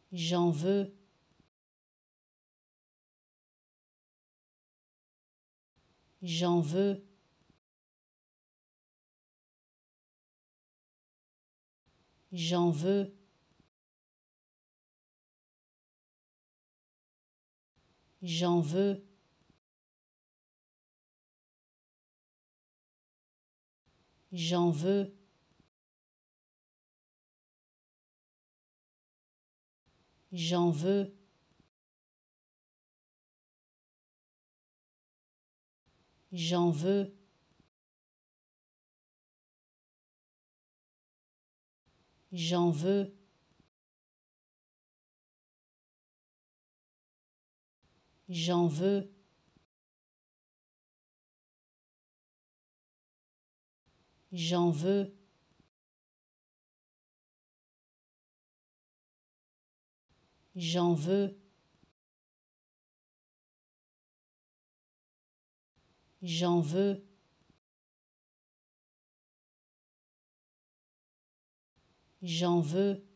J'en veux. J'en veux. J'en veux. J'en veux. J'en veux. J'en veux. J'en veux. J'en veux. J'en veux. J'en veux. J'en veux. J'en veux. J'en veux.